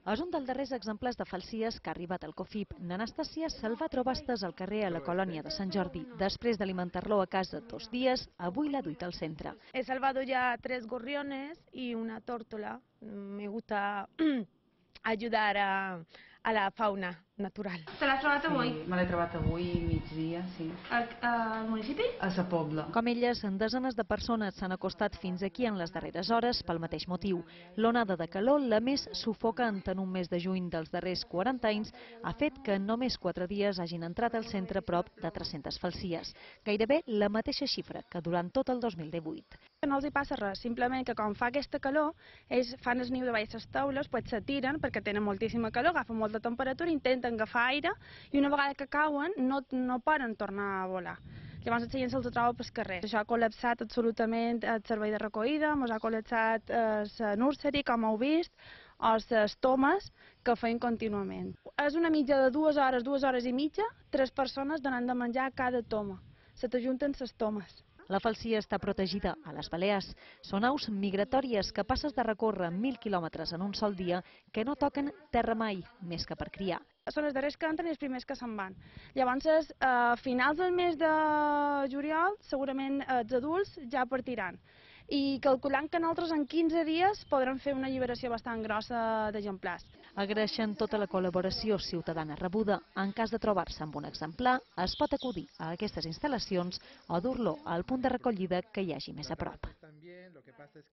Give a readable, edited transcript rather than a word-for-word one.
És un dels darrers exemplars de falsies que ha arribat al COFIP. N'Anastàcia se'l va trobar estès al carrer a la colònia de Sant Jordi. Després d'alimentar-lo a casa 2 dies, avui l'ha duit al centre. He salvado ya 3 gorriones y una tórtola. Me gusta ayudar a la fauna natural. Te l'has trobat avui? Sí, me l'he trobat avui, migdia, sí. Al municipi? A sa Pobla. Com elles, desenes de persones s'han acostat fins aquí en les darreres hores pel mateix motiu. L'onada de calor, la més sufocant en un mes de juny dels darrers 40 anys, ha fet que en només 4 dies hagin entrat al centre prop de 300 falsies. Gairebé la mateixa xifra que durant tot el 2018. No els hi passa res, simplement que quan fa aquesta calor, ells fan el niu de baix les taules, pues se tiren perquè tenen moltíssima calor, agafen molta temperatura, intenten agafar aire i una vegada que cauen no poden tornar a volar. Llavors la gent se'ls troba pel carrer. Això ha col·lapsat absolutament el servei de recollida, ens ha col·lapsat la nursery, com heu vist, o les tomes que feien contínuament. És una mitja de 2 hores i mitja, 3 persones donant de menjar a cada toma. Se t'ajunten les tomes. La falsia està protegida a les Balears. Són aus migratòries capaces de recórrer 1.000 quilòmetres en un sol dia que no toquen terra mai, més que per criar. Són els darrers que entren i els primers que se'n van. Llavors, a finals del mes de juliol, segurament els adults ja partiran. I calculant que nosaltres en 15 dies podrem fer una alliberació bastant grossa d'exemplars. Agraeixen tota la col·laboració ciutadana rebuda. En cas de trobar-se amb un exemplar, es pot acudir a aquestes instal·lacions o dur-lo al punt de recollida que hi hagi més a prop.